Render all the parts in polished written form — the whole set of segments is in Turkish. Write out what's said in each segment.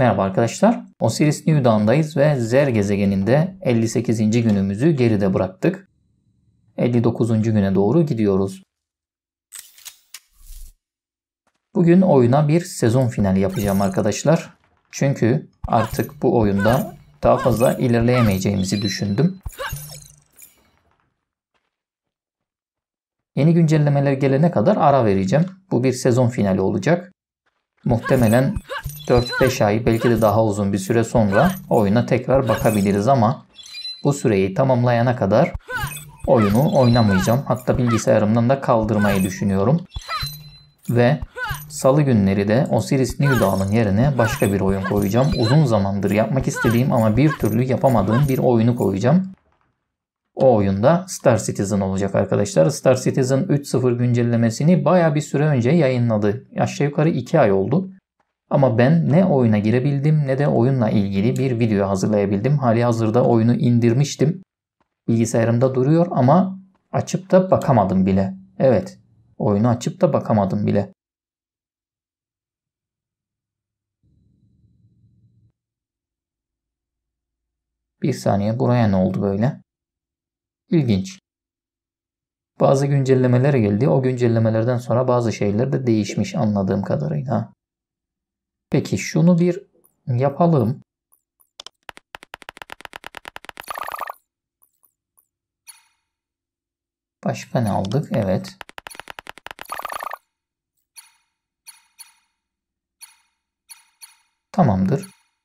Merhaba arkadaşlar. Osiris New Dawn'dayız ve Zer gezegeninde 58. günümüzü geride bıraktık. 59. güne doğru gidiyoruz. Bugün oyuna bir sezon finali yapacağım arkadaşlar. Çünkü artık bu oyunda daha fazla ilerleyemeyeceğimizi düşündüm. Yeni güncellemeler gelene kadar ara vereceğim. Bu bir sezon finali olacak. Muhtemelen 4-5 ay belki de daha uzun bir süre sonra oyuna tekrar bakabiliriz ama bu süreyi tamamlayana kadar oyunu oynamayacağım. Hatta bilgisayarımdan da kaldırmayı düşünüyorum. Ve salı günleri de Osiris New Dawn'ın yerine başka bir oyun koyacağım. Uzun zamandır yapmak istediğim ama bir türlü yapamadığım bir oyunu koyacağım. O oyunda Star Citizen olacak arkadaşlar. Star Citizen 3.0 güncellemesini baya bir süre önce yayınladı. Aşağı yukarı 2 ay oldu. Ama ben ne oyuna girebildim ne de oyunla ilgili bir video hazırlayabildim. Hali hazırda oyunu indirmiştim. Bilgisayarımda duruyor ama açıp da bakamadım bile. Evet, oyunu açıp da bakamadım bile. Bir saniye, buraya ne oldu böyle? İlginç. Bazı güncellemeler geldi. O güncellemelerden sonra bazı şeyler de değişmiş anladığım kadarıyla. Peki şunu bir yapalım. Başka ne aldık? Evet. Tamamdır.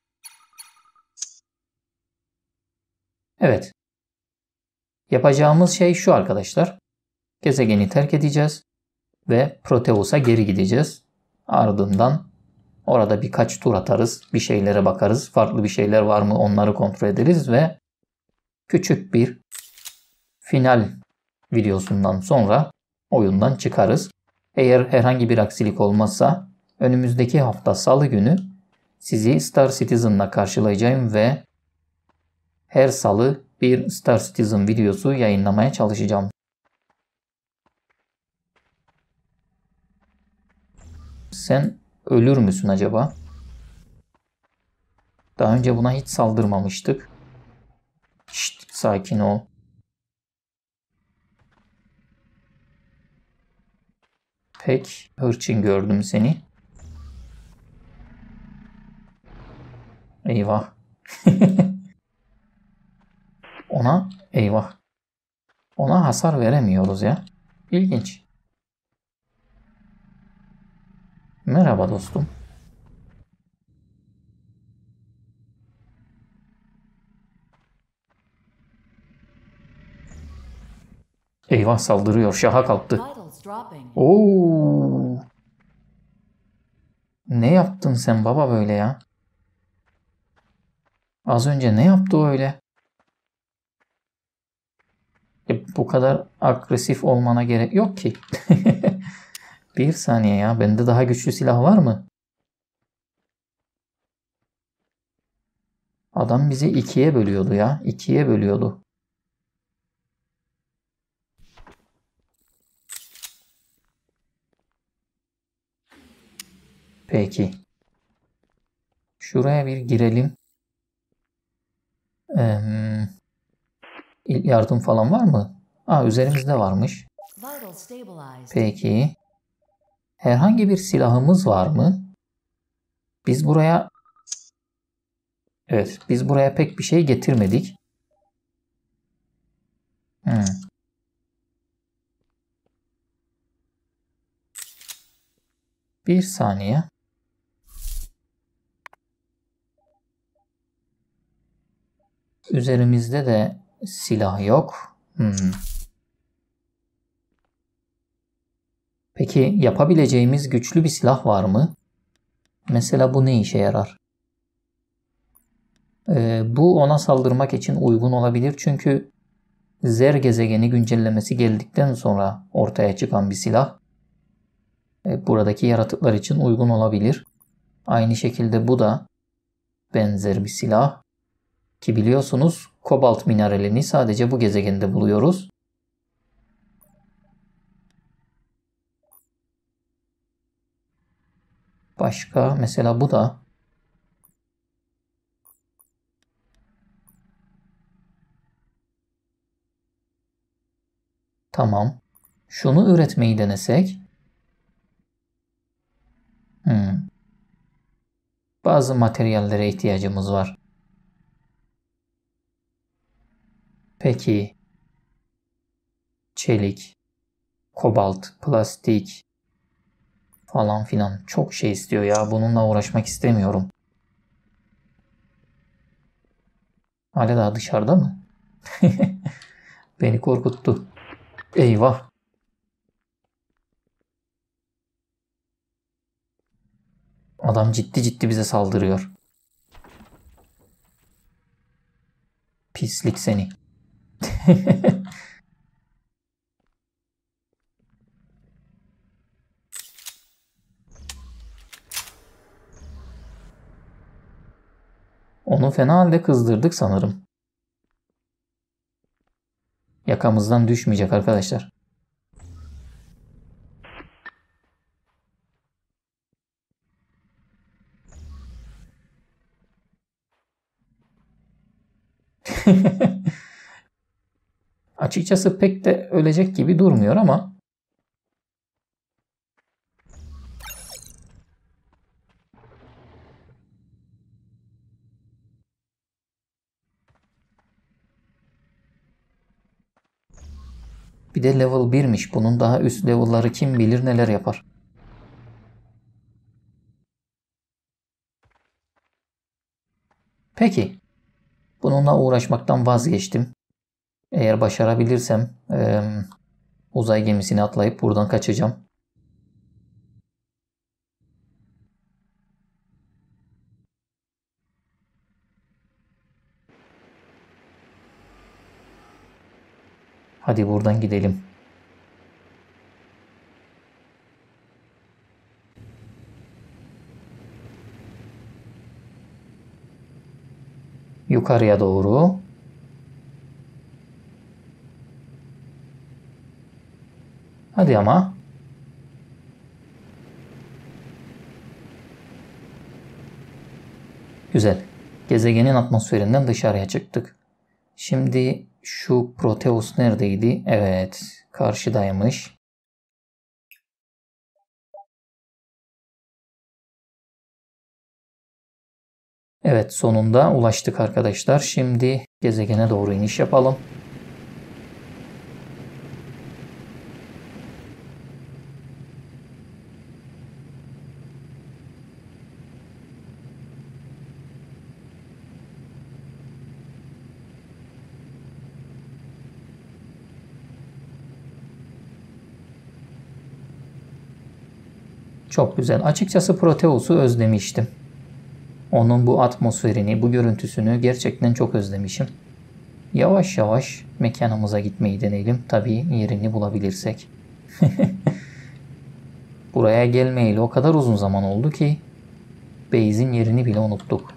Evet. Yapacağımız şey şu arkadaşlar. Gezegeni terk edeceğiz ve Proteus'a geri gideceğiz. Ardından orada birkaç tur atarız, bir şeylere bakarız. Farklı bir şeyler var mı onları kontrol ederiz ve küçük bir final videosundan sonra oyundan çıkarız. Eğer herhangi bir aksilik olmazsa önümüzdeki hafta Salı günü sizi Star Citizen'la karşılayacağım ve her Salı bir Star Citizen videosu yayınlamaya çalışacağım. Sen ölür müsün acaba? Daha önce buna hiç saldırmamıştık. Şşt, sakin ol. Pek hırçın gördüm seni. Eyvah. Eyvah. Ona hasar veremiyoruz ya. İlginç. Merhaba dostum. Eyvah, saldırıyor. Şaha kalktı. Oo. Ne yaptın sen baba böyle ya? Az önce ne yaptı o öyle? Bu kadar agresif olmana gerek yok ki. Bir saniye ya. Bende daha güçlü silah var mı? Adam bizi ikiye bölüyordu ya. İkiye bölüyordu. Peki. Şuraya bir girelim. Yardım falan var mı? Üzerimizde varmış. Peki. Herhangi bir silahımız var mı? Biz buraya... Evet, biz buraya pek bir şey getirmedik. Bir saniye. Üzerimizde de silah yok. Peki yapabileceğimiz güçlü bir silah var mı? Mesela bu ne işe yarar? Bu ona saldırmak için uygun olabilir çünkü Zer gezegeni güncellemesi geldikten sonra ortaya çıkan bir silah. Buradaki yaratıklar için uygun olabilir. Aynı şekilde bu da benzer bir silah. Ki biliyorsunuz kobalt mineralini sadece bu gezegende buluyoruz. Başka mesela bu da Tamam. Şunu üretmeyi denesek. Bazı materyallere ihtiyacımız var. Peki. Çelik, kobalt, plastik falan filan çok şey istiyor ya. Bununla uğraşmak istemiyorum. Hala daha dışarıda mı? Beni korkuttu. Eyvah. Adam ciddi ciddi bize saldırıyor. Pislik seni. Onu fena halde kızdırdık sanırım. Yakamızdan düşmeyecek arkadaşlar. Açıkçası pek de ölecek gibi durmuyor ama bir de level 1'miş. Bunun daha üst level'ları kim bilir neler yapar. Peki. Bununla uğraşmaktan vazgeçtim. Eğer başarabilirsem uzay gemisine atlayıp buradan kaçacağım. Hadi buradan gidelim. Yukarıya doğru. Hadi ama. Güzel. Gezegenin atmosferinden dışarıya çıktık. Şimdi şu Proteus neredeydi? Evet, karşıdaymış. Evet, sonunda ulaştık arkadaşlar. Şimdi gezegene doğru iniş yapalım. Çok güzel. Açıkçası Proteus'u özlemiştim. Onun bu atmosferini, bu görüntüsünü gerçekten çok özlemişim. Yavaş yavaş mekanımıza gitmeyi deneyelim. Tabii yerini bulabilirsek. Buraya gelmeyeli o kadar uzun zaman oldu ki base'in yerini bile unuttuk.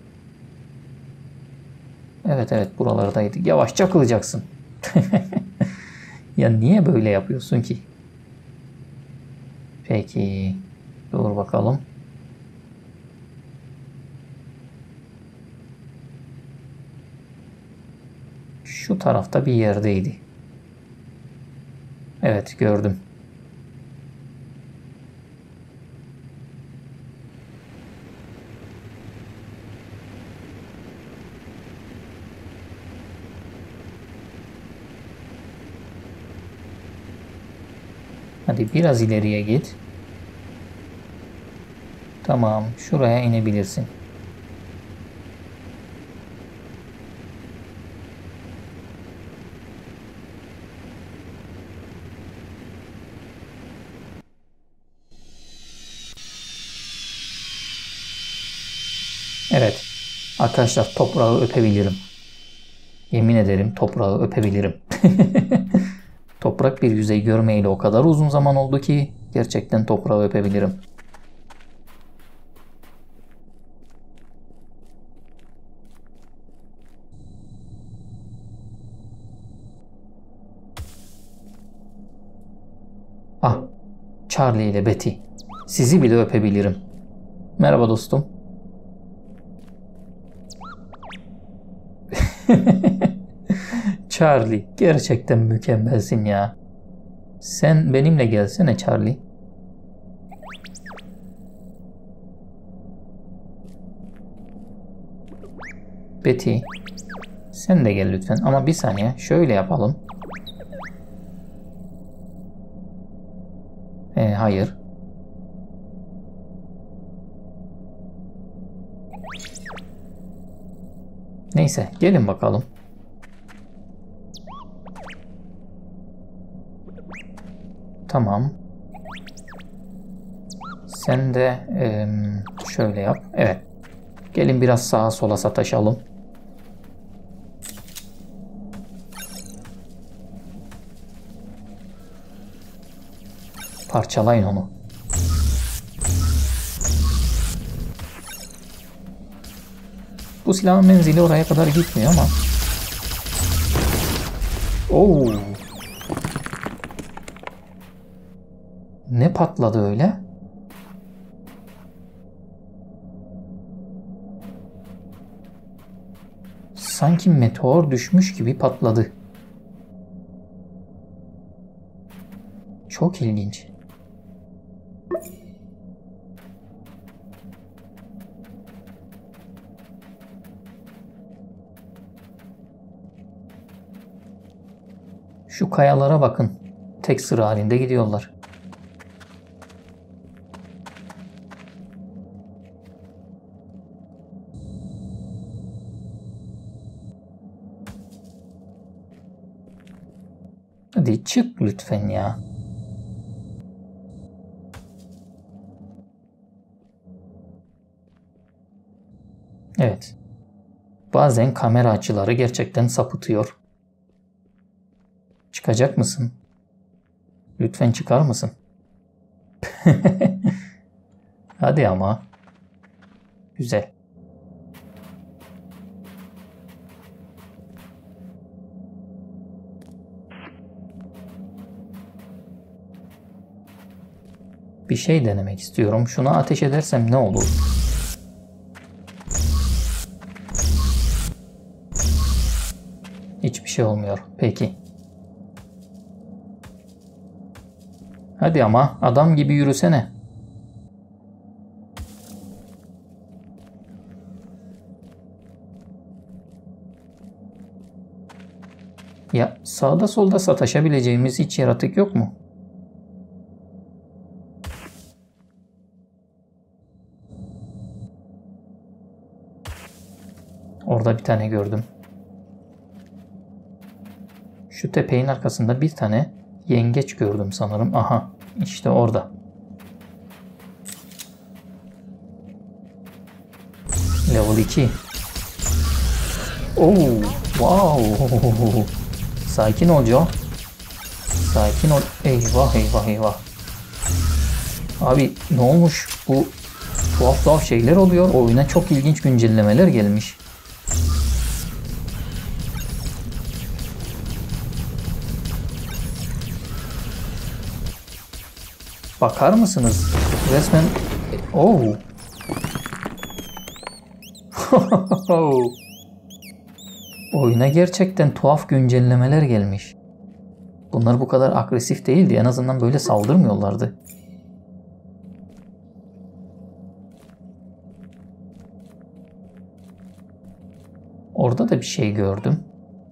Evet buralardaydık. Yavaş çakılacaksın. Ya niye böyle yapıyorsun ki? Peki. Dur bakalım. Şu tarafta bir yerdeydi. Evet gördüm. Hadi biraz ileriye git. Tamam, şuraya inebilirsin. Evet. Arkadaşlar toprağı öpebilirim. Yemin ederim toprağı öpebilirim. Toprak bir yüzey görmeyeli o kadar uzun zaman oldu ki gerçekten toprağı öpebilirim. Ah, Charlie ile Betty. Sizi bile öpebilirim. Merhaba dostum. Charlie, gerçekten mükemmelsin ya. Sen benimle gelsene Charlie. Betty. Sen de gel lütfen. Ama bir saniye. Şöyle yapalım. Hayır. Neyse. Gelin bakalım. Tamam. Sen de şöyle yap. Evet. Gelin biraz sağa sola sataşalım. Parçalayın onu. Bu silahın menzili oraya kadar gitmiyor ama. Oo. Ne patladı öyle? Sanki meteor düşmüş gibi patladı. Çok ilginç. Şu kayalara bakın. Tek sıra halinde gidiyorlar. Hadi çık lütfen ya. Evet. Bazen kamera açıları gerçekten sapıtıyor. Çıkacak mısın? Lütfen çıkar mısın? Hadi ama. Güzel. Bir şey denemek istiyorum. Şuna ateş edersem ne olur? Hiçbir şey olmuyor. Peki. Hadi ama adam gibi yürüsene. Ya sağda solda sataşabileceğimiz hiç yaratık yok mu? Orada bir tane gördüm. Şu tepeğin arkasında bir tane yengeç gördüm sanırım. Aha, işte orada. Level 2. Oh, wow. Sakin ol Joe. Sakin ol. Eyvah eyvah eyvah. Abi ne olmuş? Bu tuhaf tuhaf şeyler oluyor. Oyuna çok ilginç güncellemeler gelmiş. Bakar mısınız? Resmen... Oh. Oyuna gerçekten tuhaf güncellemeler gelmiş. Bunlar bu kadar agresif değildi. En azından böyle saldırmıyorlardı. Orada da bir şey gördüm.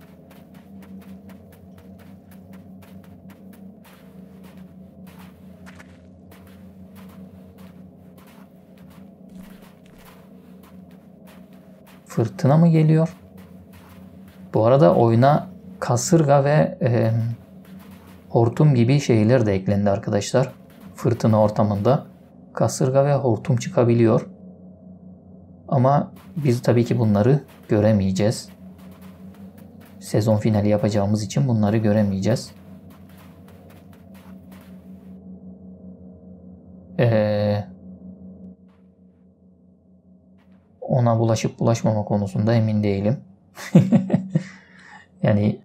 Fırtına mı geliyor? Bu arada oyuna kasırga ve hortum gibi şeyler de eklendi arkadaşlar. Fırtına ortamında kasırga ve hortum çıkabiliyor. Ama biz tabii ki bunları göremeyeceğiz. Sezon finali yapacağımız için bunları göremeyeceğiz. Ona bulaşıp bulaşmama konusunda emin değilim. Yani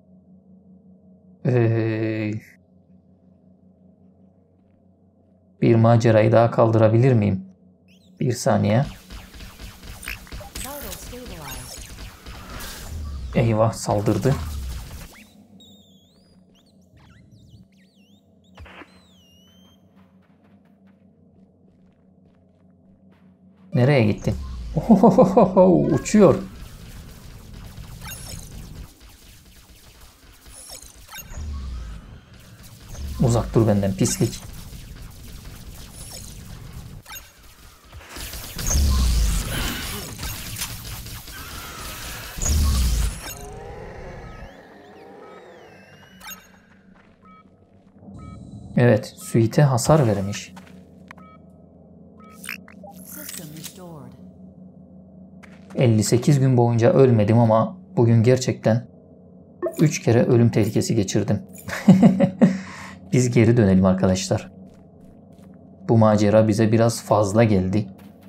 bir macerayı daha kaldırabilir miyim? Bir saniye. Eyvah, saldırdı. Nereye gittin? Ohohoho, uçuyor. Uzak dur benden pislik. Evet, suite hasar vermiş. System restored. 58 gün boyunca ölmedim ama bugün gerçekten 3 kere ölüm tehlikesi geçirdim. Biz geri dönelim arkadaşlar. Bu macera bize biraz fazla geldi.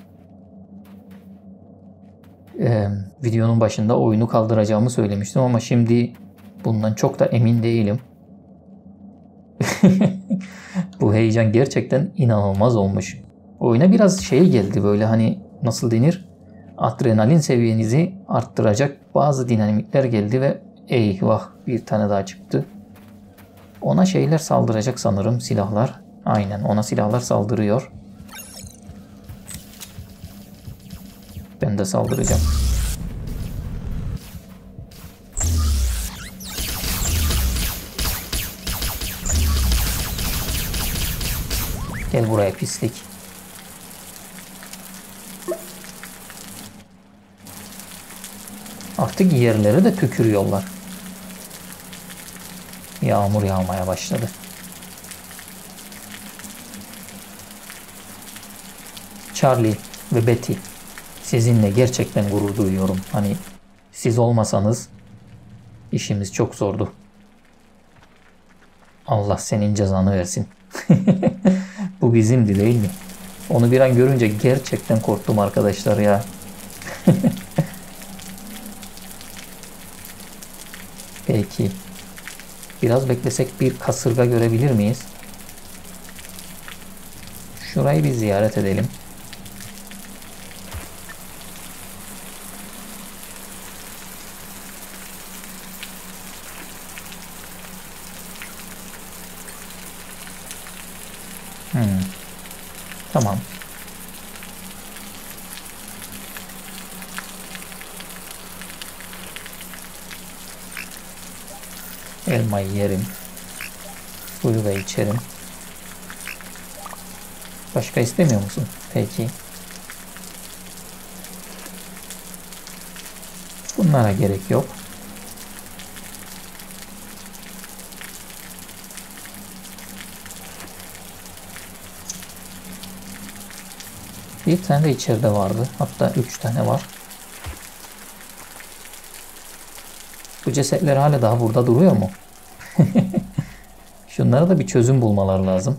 Videonun başında oyunu kaldıracağımı söylemiştim ama şimdi bundan çok da emin değilim. Bu heyecan gerçekten inanılmaz olmuş. Oyuna biraz şey geldi, böyle hani nasıl denir? Adrenalin seviyenizi arttıracak bazı dinamikler geldi ve eyvah, bir tane daha çıktı. Ona şeyler saldıracak sanırım, silahlar. Aynen, ona silahlar saldırıyor. Ben de saldıracağım. Gel buraya pislik. Artık yerlere de tükürüyorlar. Yağmur yağmaya başladı. Charlie ve Betty, sizinle gerçekten gurur duyuyorum. Hani siz olmasanız işimiz çok zordu. Allah senin cezanı versin. Bu bizimdi değil mi? Onu bir an görünce gerçekten korktum arkadaşlar ya. Peki. Biraz beklesek bir kasırga görebilir miyiz? Şurayı bir ziyaret edelim. Tamam. Elmayı yerim. Suyu da içerim. Başka istemiyor musun? Peki. Bunlara gerek yok. Bir tane de içeride vardı. Hatta 3 tane var. Bu cesetler hala daha burada duruyor mu? Şunlara da bir çözüm bulmalar lazım.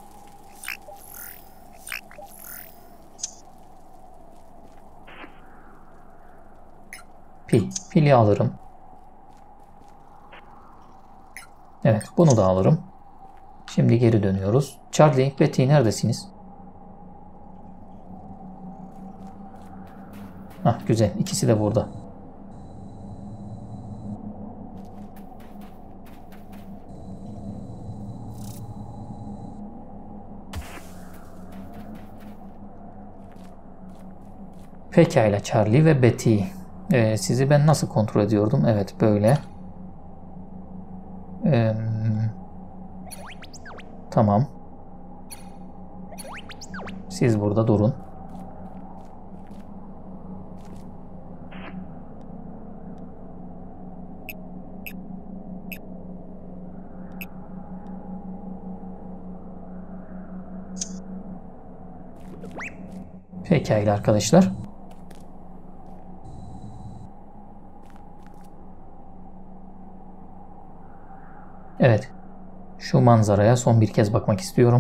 Pili alırım. Evet, bunu da alırım. Şimdi geri dönüyoruz. Charlie, Betty neredesiniz? Hah, güzel. İkisi de burada. Pekala Charlie ve Betty. Sizi ben nasıl kontrol ediyordum? Evet, böyle. Tamam. Siz burada durun. Pekala arkadaşlar. Evet. Şu manzaraya son bir kez bakmak istiyorum.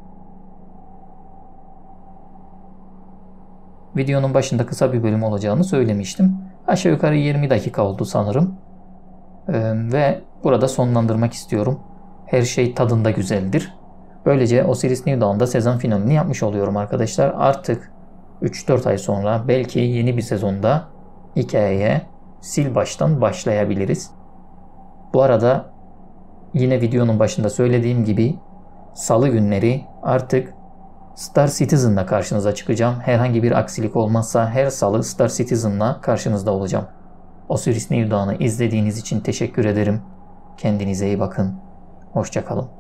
Videonun başında kısa bir bölüm olacağını söylemiştim. Aşağı yukarı 20 dakika oldu sanırım. Ve burada sonlandırmak istiyorum. Her şey tadında güzeldir. Böylece Osiris New Dawn'da sezon finalini yapmış oluyorum arkadaşlar. Artık 3-4 ay sonra belki yeni bir sezonda hikayeye sil baştan başlayabiliriz. Bu arada yine videonun başında söylediğim gibi salı günleri artık Star Citizen'la karşınıza çıkacağım. Herhangi bir aksilik olmazsa her salı Star Citizen'la karşınızda olacağım. Osiris New Dawn'ı izlediğiniz için teşekkür ederim. Kendinize iyi bakın. Hoşça kalın.